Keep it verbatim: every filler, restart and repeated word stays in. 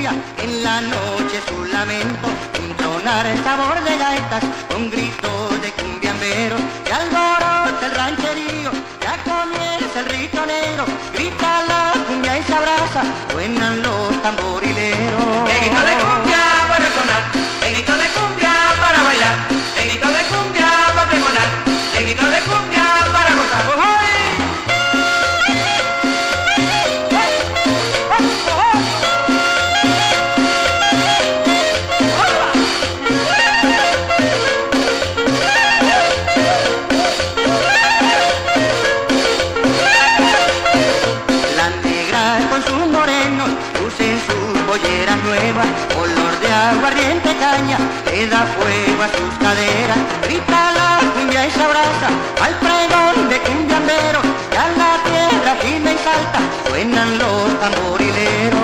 cumbia, en la noche su lamento, un tronar el sabor de gaitas, con gritos de cumbiamberos, que alborota el rancherío, ya comienza el rito negro, grita la cumbia y se abraza, suenan los tamborileros. El grito de cumbia para sonar, el grito de cumbia para bailar, el grito de cumbia para pregonar, el grito de cumbia para gozar. Pollera nueva, olor de aguardiente caña, le da fuego a sus caderas, grita la cumbia y se abraza, al pregón de cumbiambero, ya la tierra gime y salta, suenan los tamborileros.